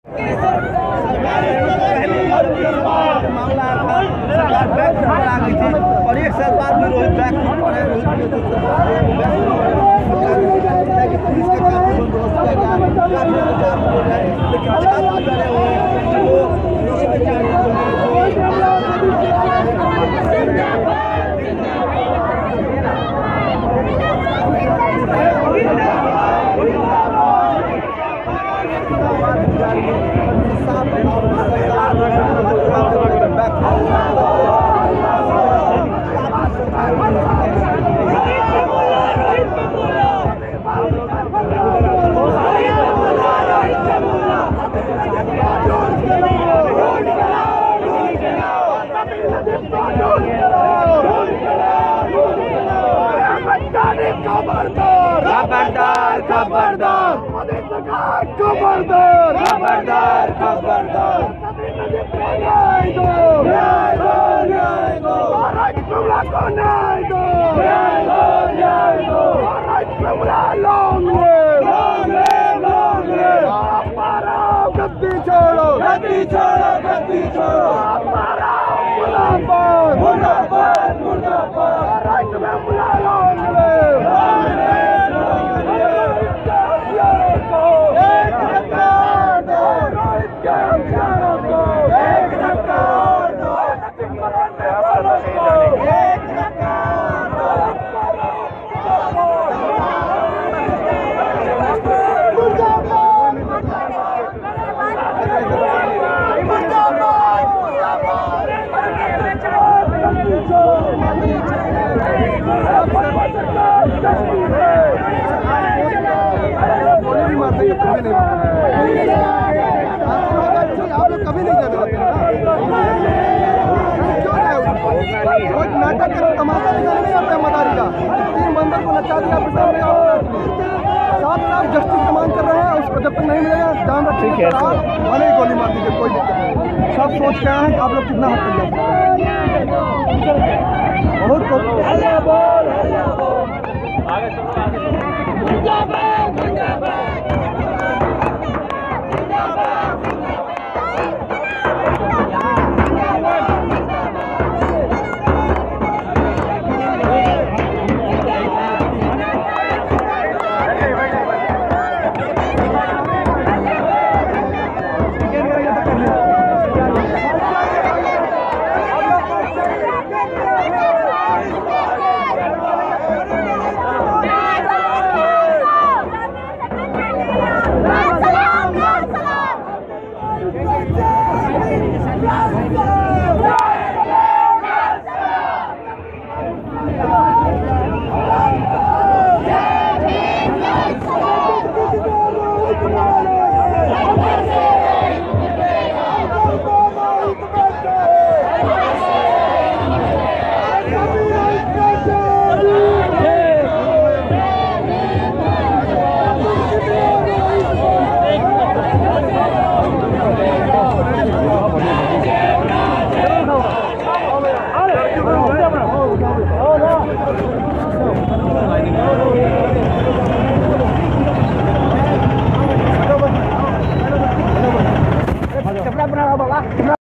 मामला सरकार बैक आ गई थी और एक साल बाद भी रोहित बैक पुलिस के काफी बंदोबस्त किया गया, लेकिन छात्र डरे हुए खबरदार खबरदार खबरदार खबरदार खबरदार गद्दी छोड़ो गद्दी छोड़ो गद्दी छोड़ो मुर्दाबाद मुर्दाबाद मुर्दाबाद राइट में बुला लो आप लोग कभी नहीं जाने देते रोज नाटक करो, तमाशा निकालने नहीं आता मदारी का। 3 बंदर को नचा दिया, साफ साफ जस्टिस की मांग कर रहे हैं। उसको जब तक नहीं मिलेगा जान रखिए, भले ही गोली मार दीजिए, कोई दिक्कत नहीं। सब सोच के आए हैं आप लोग कितना हद तक बहुत